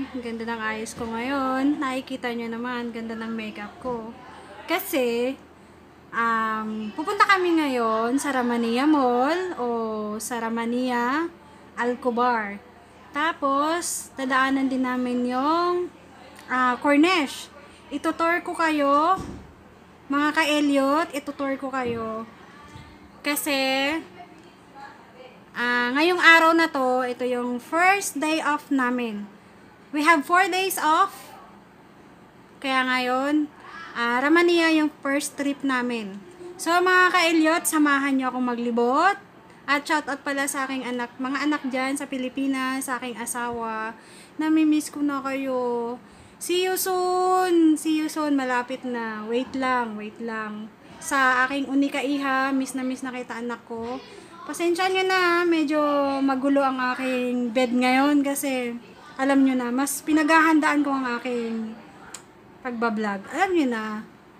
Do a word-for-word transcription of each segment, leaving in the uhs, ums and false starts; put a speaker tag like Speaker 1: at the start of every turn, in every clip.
Speaker 1: Ganda ng ayos ko ngayon. Nakikita nyo naman, ganda ng makeup ko. Kasi, um, pupunta kami ngayon sa Ramania Mall o sa Ramania Alcobar. Tapos, dadaanan din namin yung uh, Corniche. Itutour ko kayo, mga ka-Elliot, itutour ko kayo. Kasi, uh, ngayong araw na to, ito yung first day off namin. We have four days off. Kaya ngayon, uh, Ramania yung first trip namin. So, mga ka-Elliot, samahan nyo akong maglibot. At shoutout pala sa aking anak, mga anak dyan sa Pilipinas, sa aking asawa. Namimiss ko na kayo. See you soon! See you soon, malapit na. Wait lang, wait lang. Sa aking unika iha, miss na miss na kita anak ko. Pasensya nyo na, medyo magulo ang aking bed ngayon kasi alam nyo na, mas pinaghahandaan ko ang aking pagbablog. Alam nyo na.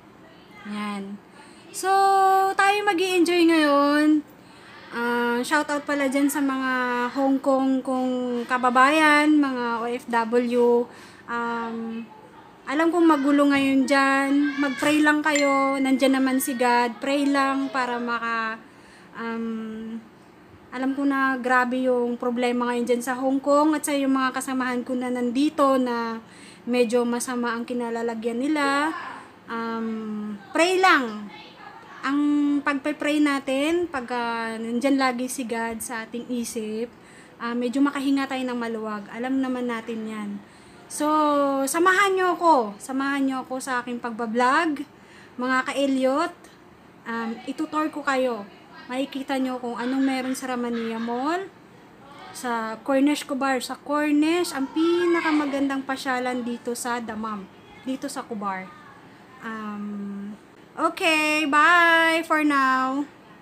Speaker 1: Yan. So, tayo mag-i-enjoy ngayon. Uh, shoutout pala dyan sa mga Hong Kong kong kababayan, mga O F W. Um, alam kong magulo ngayon dyan. Mag-pray lang kayo. Nandyan naman si God. Pray lang para maka... Um, alam ko na grabe yung problema ngayon dyan sa Hong Kong at sa yung mga kasamahan ko na nandito na medyo masama ang kinalalagyan nila. Um, pray lang. Ang pagpe-pray natin, pag uh, nandyan lagi si God sa ating isip, uh, medyo makahinga tayo ng maluwag. Alam naman natin yan. So, samahan nyo ako. Samahan nyo ako sa aking pagbablog. Mga ka-Elliot, um, itutour ko kayo. Makikita nyo kung anong meron sa Ramania Mall, sa Corniche Kubar. Sa Corniche, ang pinakamagandang pasyalan dito sa Damam, dito sa Kubar. Um, okay, bye for now.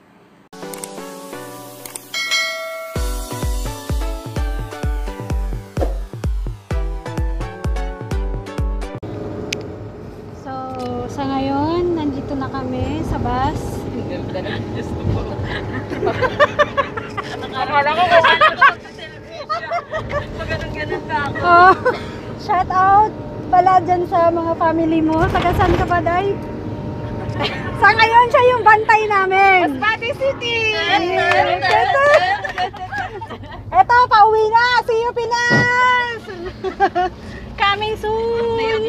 Speaker 1: So, sa ngayon, nandito na kami sa bus.
Speaker 2: Akala ko kung ano ganun ka ako.
Speaker 1: Oh, shout out pala dyan sa mga family mo. Taga saan ka ba, Day? Sa ngayon, siya yung bantay namin.
Speaker 2: Masbate City!
Speaker 1: Ito, ito, pauwi na. See you, Pinas! Coming soon!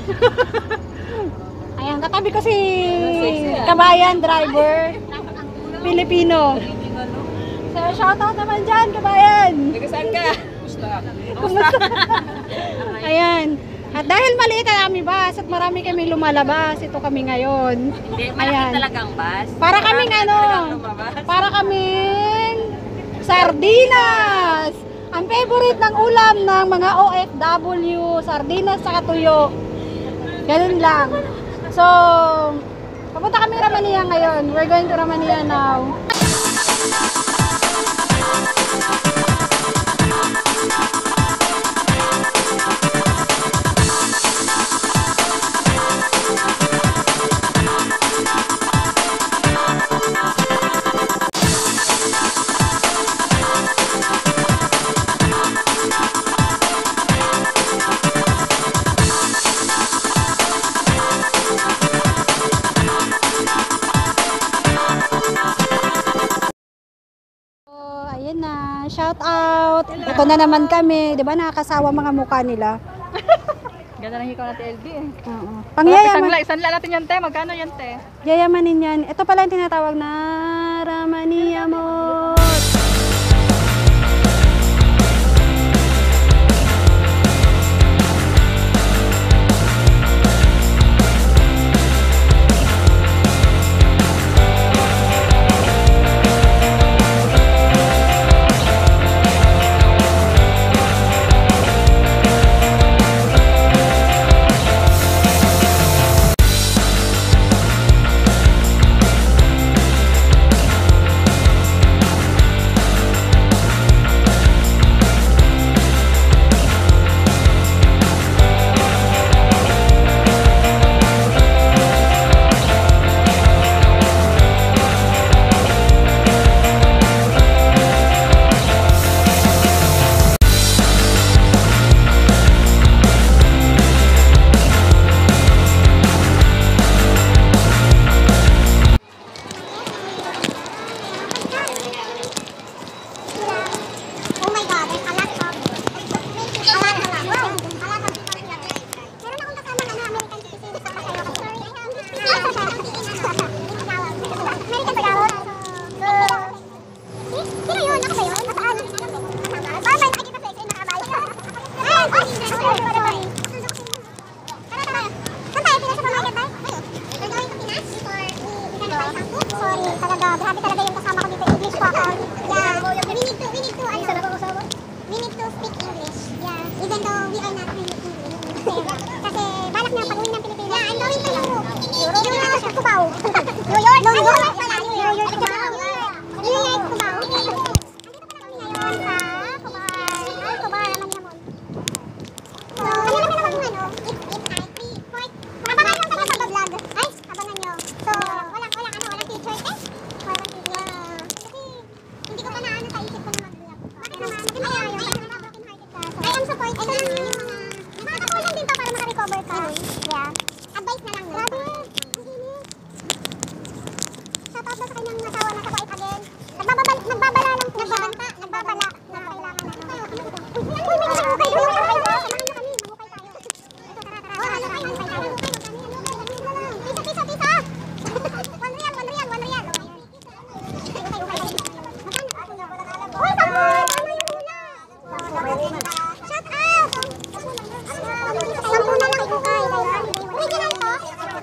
Speaker 1: Ayan, katabi ko si Kabayan driver, Pilipino. So, shoutout naman dyan, Kabayan.
Speaker 2: Taga saan ka? Kumusta?
Speaker 1: Kumusta? Ayan. At dahil maliit ang aming bus at marami kami lumalabas, ito kami ngayon.
Speaker 2: Hindi, malaki talagang bus.
Speaker 1: Para kaming ano, para kaming sardinas. Ang favorite ng ulam ng mga O F W, sardinas sa tuyo. Ganun lang. So, papunta kami Ramania ngayon. We're going to Ramania now. Shout out. Ito na naman kami, 'di ba? Nakakasawa mga mukha nila.
Speaker 2: Ganda ng hikaw natin L B eh.
Speaker 1: Oo. Pangyayaman.
Speaker 2: Isang la natin yan, te. Magkano yan, te?
Speaker 1: Yayamanin yan. Ito pala yung tinatawag na Ramania Mall.
Speaker 3: Yeah, we need to, we need to, ano, we need to speak English. Yeah, even though we are not really English. Kasi, kasi balak na pag-uwi ng Pilipinas. Yeah, I'm going to Europe. Europe? Europe, Cubao. New York? No, New York pala. New York, Cubao. New York, Cubao. Andito pa na kami ngayon sa Cubao. Ay, Cubao, Manamon. So, ano naman naman yung ano? It's, it's night. We, for, abangan lang tayo sa vlog. Ay, abangan nyo. So, walang, walang ano, walang t-shirt eh. Walang t-shirt. Kasi, hindi ko pa na ano sa isip ko na mag-vlog. Bakit naman? Kasi ayaw. I am support. Ito lang yung mga... Nakakatulong din to para makarecover ka. Yeah. Advice na lang. Grabe. Ang init. Shout out na sa kanyang nasawa na sa Kuwait again. Nagbababal, nagbabala lang po siya. Nagbabanta. Nagbabala. Na kailangan na. Uy, may mga hukay. May mga hukay ba? Samahan niyo kami. Mahukay tayo. Ito, tara, tara. Oh, tara, mahukay tayo. Tisa, tisa, tisa. One real, one real, one real. Uy, sabon. Ano yung hula? Shout out! Sampu na lang hukay. Original to?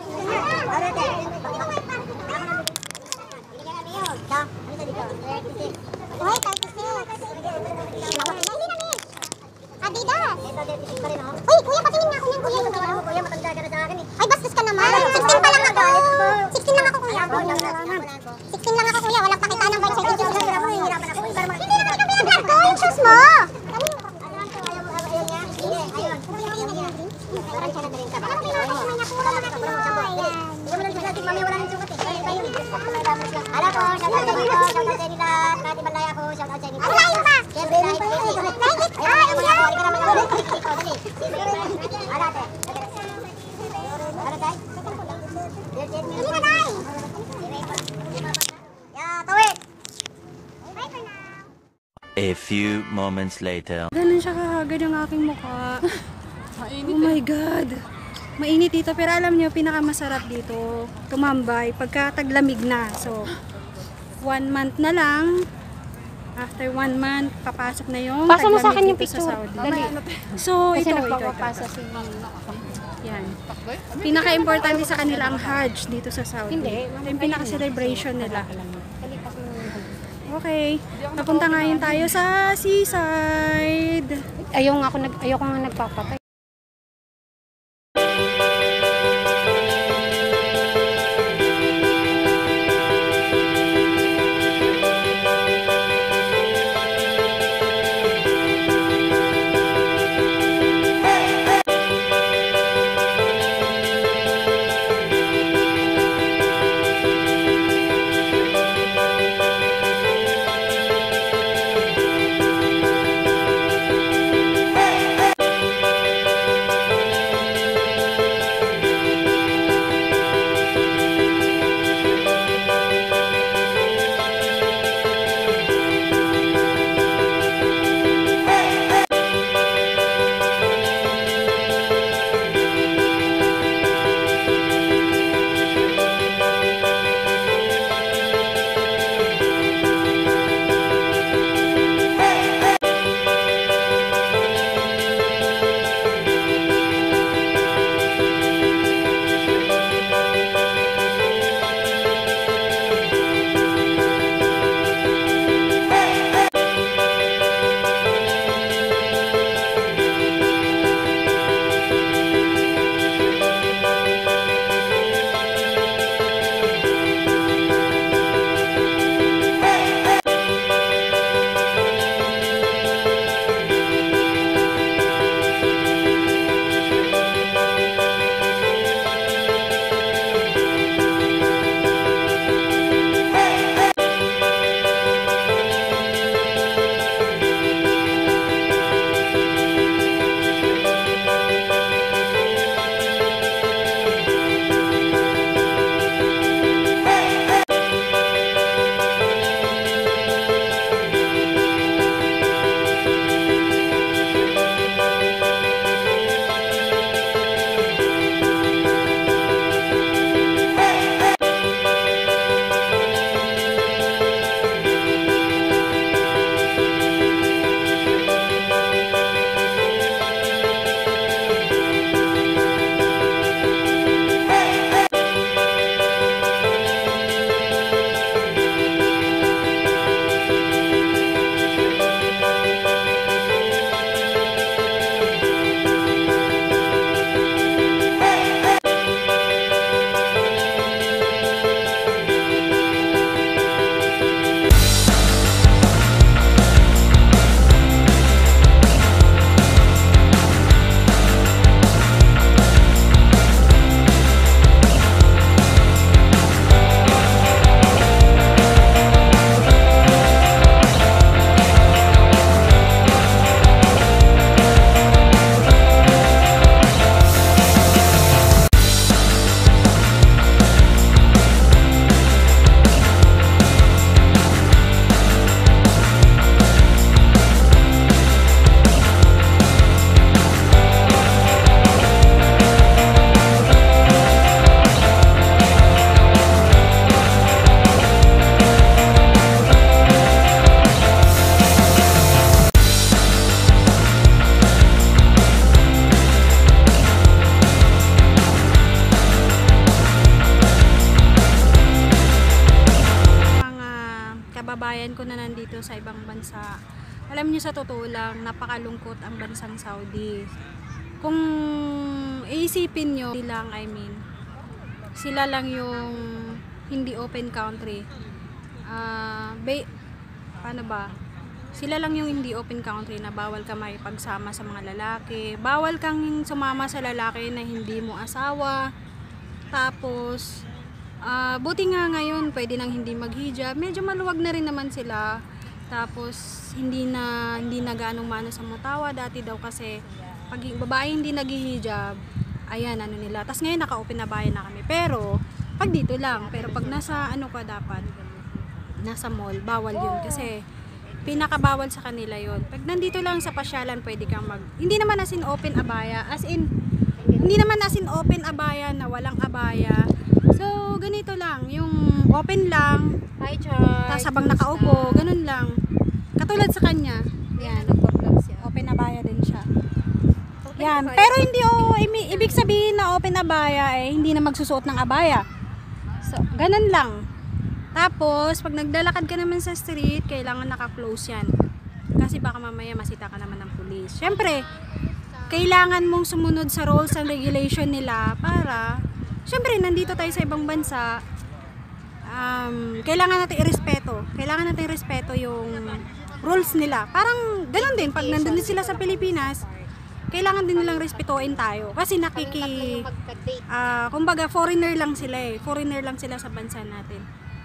Speaker 3: Uy, thirty-six. Hindi na, miss. Adidas. Uy, kuya, patingin nga ako ng kuya. Kuya, matanda ka na sa akin eh. Ay, bastos ka naman. sixteen pa lang ako. sixteen lang ako, kuya. sixteen lang ako, kuya. Walang pakita ng birth certificate. Hindi naman ikaw pinag-vlog ko. Yung shoes mo.
Speaker 4: A few moments later.
Speaker 1: Ganun siya kahagad yung aking mukha. Oh my God. Mainit dito, pero alam niyo, pinakamasarap dito, tumambay pagka taglamig na. So, one month na lang. After one month, papasok na yung
Speaker 3: Pasa mo sa akin
Speaker 1: taglamig
Speaker 3: yung
Speaker 1: dito sa
Speaker 3: picture.
Speaker 1: Saudi.
Speaker 3: Dali.
Speaker 1: So,
Speaker 3: Kasi
Speaker 1: ito, ito,
Speaker 3: nagpapapasa
Speaker 1: ito.
Speaker 3: si...
Speaker 1: Yan. Pinaka-importante sa kanila ang Hajj dito sa Saudi.
Speaker 3: Hindi.
Speaker 1: Ito yung pinaka-celebration nila. Okay. Napunta ngayon tayo sa seaside.
Speaker 3: Ayaw nga ako, nag, ayaw ko nga nagpapatay.
Speaker 1: dito sa ibang bansa. Alam niyo sa totoo lang, napakalungkot ang bansang Saudi. Kung iisipin niyo, lang, I mean, sila lang yung hindi open country. Ah, uh, paano ba? Sila lang yung hindi open country na bawal ka makipagsama sa mga lalaki. Bawal kang sumama sa lalaki na hindi mo asawa. Tapos, uh, buti nga ngayon, pwede nang hindi maghijab. Medyo maluwag na rin naman sila. Tapos, hindi na, hindi na gaanong mano sa mutawa. Dati daw kasi, pag babae hindi naghihijab, ayan, ano nila. Tapos ngayon, naka-open na bayan na kami. Pero, pag dito lang. Pero pag nasa, ano ka dapat, nasa mall, bawal yun. Kasi, pinakabawal sa kanila yon. Pag nandito lang sa pasyalan, pwede kang mag... Hindi naman as in open abaya. As in, hindi naman as in open abaya na walang abaya. So, ganito lang. Yung open lang.
Speaker 3: Hi, Char.
Speaker 1: Tapos habang nakaupo, ganun lang. Katulad sa kanya. Yan. Open abaya din siya. Yan. Pero hindi oh, imi- ibig sabihin na open abaya eh, hindi na magsusuot ng abaya. So, ganun lang. Tapos, pag naglalakad ka naman sa street, kailangan naka-close yan. Kasi baka mamaya masita ka naman ng pulis. Siyempre, kailangan mong sumunod sa rules and regulation nila para, siyempre, nandito tayo sa ibang bansa, um, kailangan natin irespeto. Kailangan natin irespeto yung rules nila. Parang, ganun din, pag nandun din sila sa Pilipinas, kailangan din nilang respetuin tayo. Kasi nakiki, uh, kumbaga, foreigner lang sila eh. Foreigner lang sila sa bansa natin.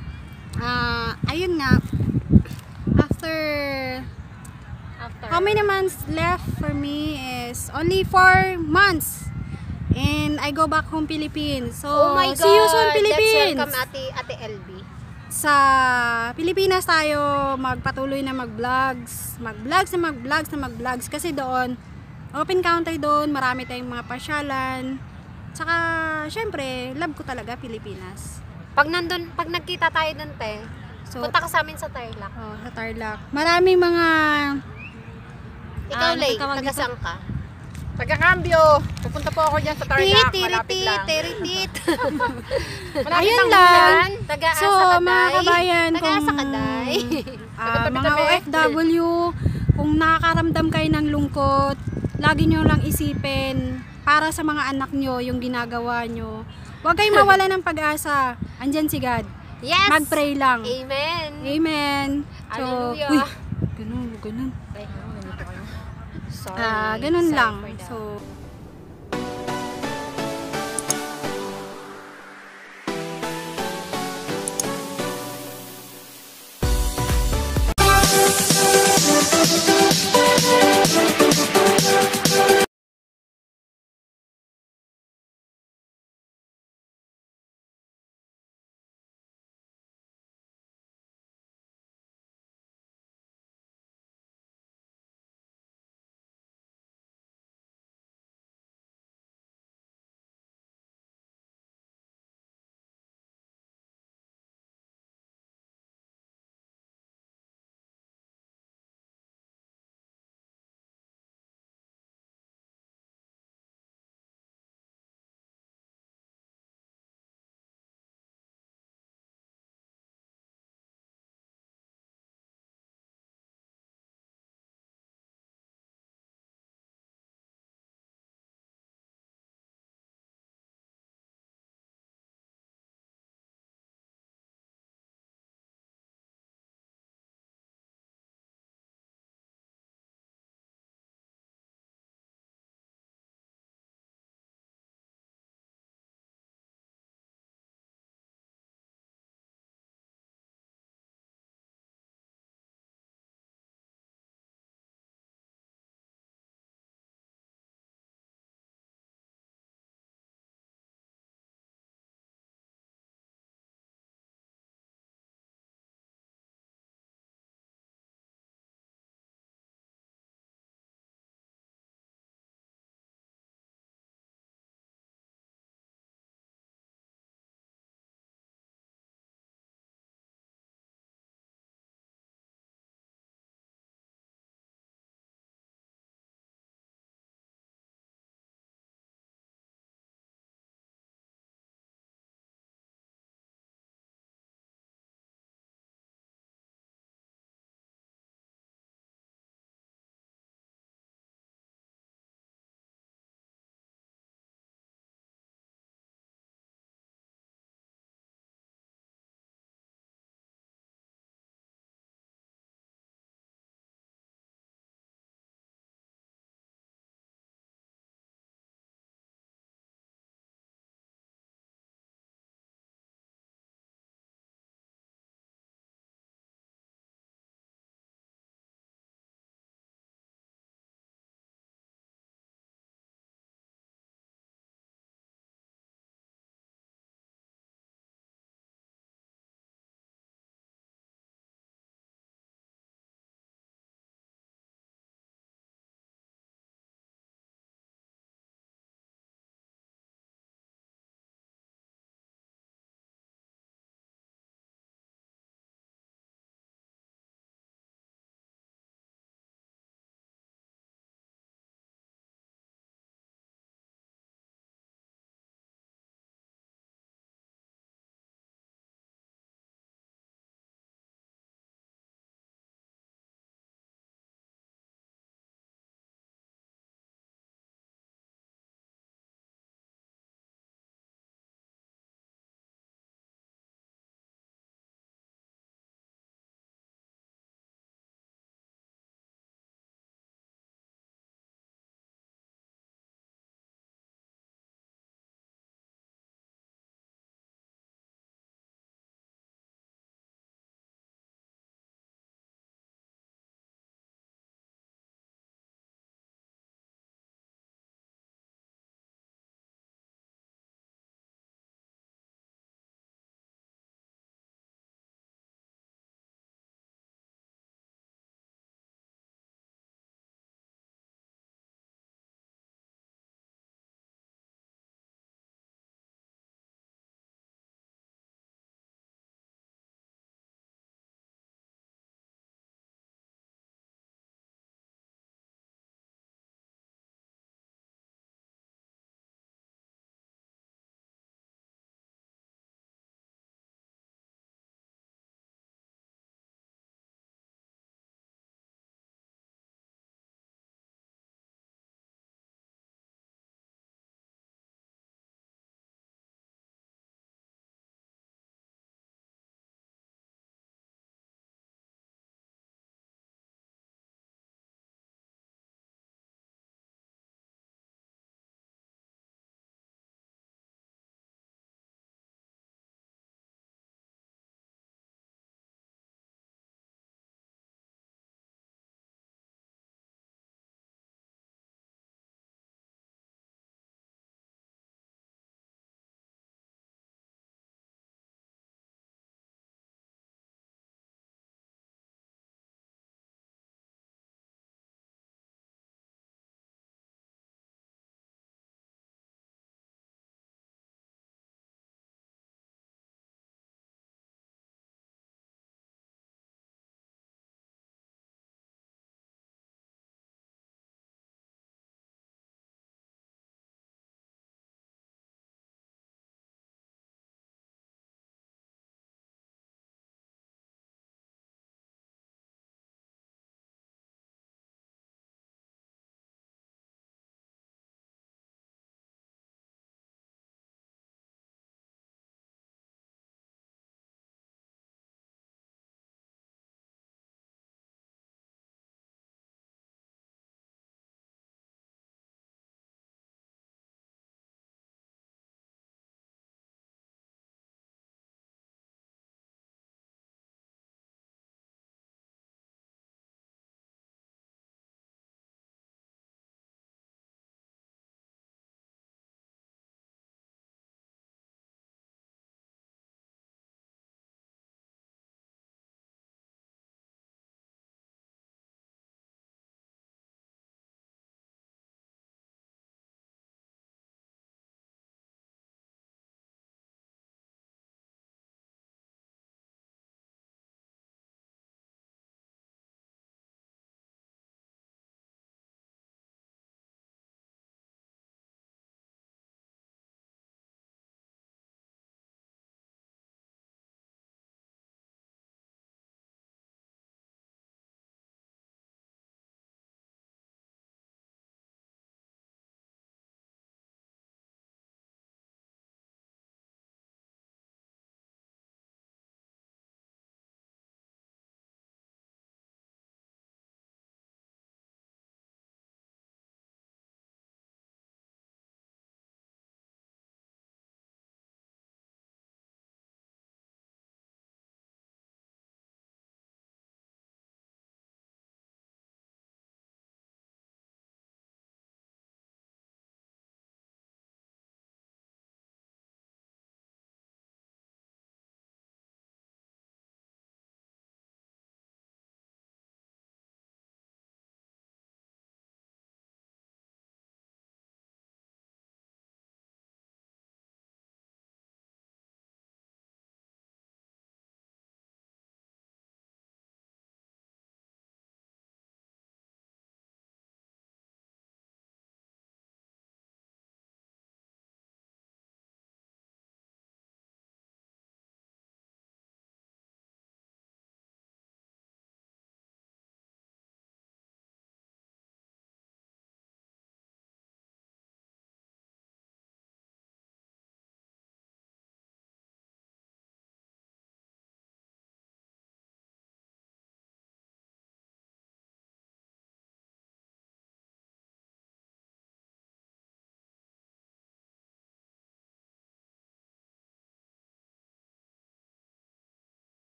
Speaker 1: Ah, uh, ayun nga. After
Speaker 3: After
Speaker 1: how many months left for me is only four months. And I go back home Philippines. So,
Speaker 3: oh my God,
Speaker 1: see you soon Philippines.
Speaker 3: Let's welcome Ate, Ate L B.
Speaker 1: Sa Pilipinas tayo magpatuloy na mag-vlogs. Mag-vlogs na mag-vlogs na mag-vlogs. Kasi doon, open country doon. Marami tayong mga pasyalan. Tsaka, syempre, love ko talaga Pilipinas.
Speaker 3: Pag nandun, pag nagkita tayo nun, te,
Speaker 1: So,
Speaker 3: punta ka sa amin sa Tarlac.
Speaker 1: oh, sa Tarlac. Maraming mga...
Speaker 3: Ikaw,
Speaker 1: Ah,
Speaker 3: Lay,
Speaker 1: tawag
Speaker 3: taga
Speaker 1: dito?
Speaker 3: saan ka?
Speaker 2: Taga-cambio. Pupunta po ako dyan sa Tarlac. Malapit lang.
Speaker 3: tiritit.
Speaker 2: Malapit
Speaker 1: Ayun
Speaker 2: lang
Speaker 1: lang.
Speaker 2: yan.
Speaker 3: Taga
Speaker 1: So,
Speaker 3: Asa
Speaker 1: mga
Speaker 3: Kaday.
Speaker 1: kabayan,
Speaker 3: Taga
Speaker 1: kung
Speaker 3: Asa Kaday.
Speaker 1: ah,
Speaker 2: Taga-tabi-tabi.
Speaker 1: mga O F W, kung nakakaramdam kayo ng lungkot, lagi nyo lang isipin para sa mga anak nyo yung ginagawa nyo. Huwag kayong mawala ng pag-asa. Andyan si God.
Speaker 3: Yes.
Speaker 1: Mag-pray lang.
Speaker 3: Amen.
Speaker 1: Amen. So,
Speaker 3: Hallelujah.
Speaker 1: uy, ganun, ganun.
Speaker 3: Sorry.
Speaker 1: Ah, ganun
Speaker 3: Sorry
Speaker 1: lang.
Speaker 3: for that.
Speaker 1: So,